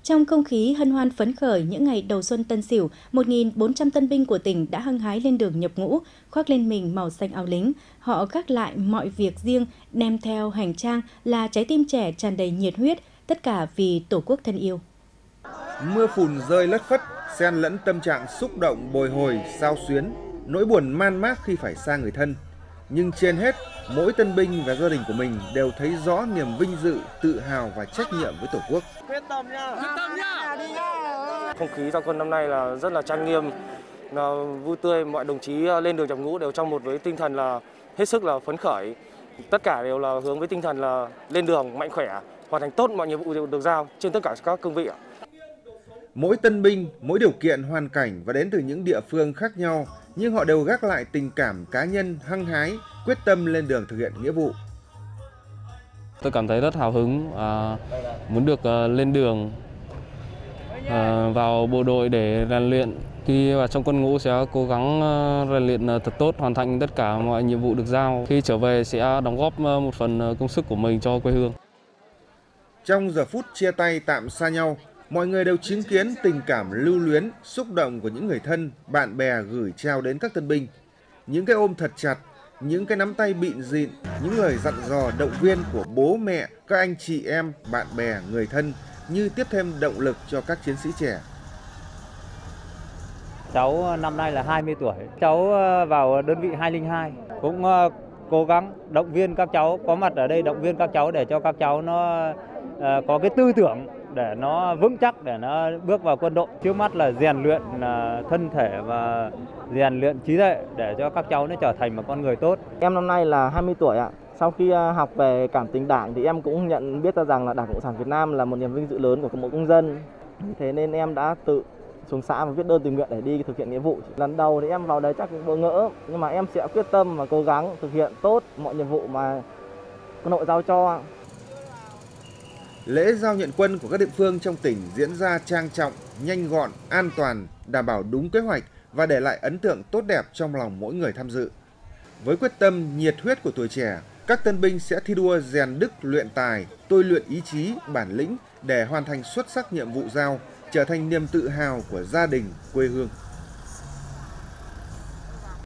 Trong không khí hân hoan phấn khởi những ngày đầu xuân Tân Sửu, 1.400 tân binh của tỉnh đã hăng hái lên đường nhập ngũ, khoác lên mình màu xanh áo lính. Họ gác lại mọi việc riêng, đem theo hành trang là trái tim trẻ tràn đầy nhiệt huyết, tất cả vì Tổ quốc thân yêu. Mưa phùn rơi lất phất, xen lẫn tâm trạng xúc động bồi hồi, xao xuyến, nỗi buồn man mác khi phải xa người thân. Nhưng trên hết, mỗi tân binh và gia đình của mình đều thấy rõ niềm vinh dự, tự hào và trách nhiệm với Tổ quốc. Quyết tâm nhá! Không khí giao quân năm nay là rất là trang nghiêm, là vui tươi, mọi đồng chí lên đường nhập ngũ đều trong một với tinh thần là hết sức là phấn khởi. Tất cả đều là hướng với tinh thần là lên đường mạnh khỏe, hoàn thành tốt mọi nhiệm vụ được giao trên tất cả các cương vị. Mỗi tân binh, mỗi điều kiện hoàn cảnh và đến từ những địa phương khác nhau, nhưng họ đều gác lại tình cảm cá nhân hăng hái, quyết tâm lên đường thực hiện nghĩa vụ. Tôi cảm thấy rất hào hứng, muốn được lên đường vào bộ đội để rèn luyện. Khi vào trong quân ngũ sẽ cố gắng rèn luyện thật tốt, hoàn thành tất cả mọi nhiệm vụ được giao. Khi trở về sẽ đóng góp một phần công sức của mình cho quê hương. Trong giờ phút chia tay tạm xa nhau, mọi người đều chứng kiến tình cảm lưu luyến, xúc động của những người thân, bạn bè gửi trao đến các tân binh. Những cái ôm thật chặt, những cái nắm tay bịn dịn, những lời dặn dò động viên của bố mẹ, các anh chị em, bạn bè, người thân như tiếp thêm động lực cho các chiến sĩ trẻ. Cháu năm nay là 20 tuổi, cháu vào đơn vị 202, cũng cố gắng động viên các cháu, có mặt ở đây động viên các cháu để cho các cháu nó có cái tư tưởng để nó vững chắc, để nó bước vào quân đội. Trước mắt là rèn luyện thân thể và rèn luyện trí tuệ để cho các cháu nó trở thành một con người tốt. Em năm nay là 20 tuổi ạ. Sau khi học về cảm tình Đảng thì em cũng nhận biết ra rằng là Đảng Cộng sản Việt Nam là một niềm vinh dự lớn của mỗi công dân. Thế nên em đã tự xuống xã và viết đơn tình nguyện để đi thực hiện nghĩa vụ. Lần đầu thì em vào đấy chắc cũng bỡ ngỡ, nhưng mà em sẽ quyết tâm và cố gắng thực hiện tốt mọi nhiệm vụ mà quân đội giao cho. Lễ giao nhận quân của các địa phương trong tỉnh diễn ra trang trọng, nhanh gọn, an toàn, đảm bảo đúng kế hoạch và để lại ấn tượng tốt đẹp trong lòng mỗi người tham dự. Với quyết tâm, nhiệt huyết của tuổi trẻ, các tân binh sẽ thi đua rèn đức luyện tài, tôi luyện ý chí, bản lĩnh để hoàn thành xuất sắc nhiệm vụ giao, trở thành niềm tự hào của gia đình, quê hương.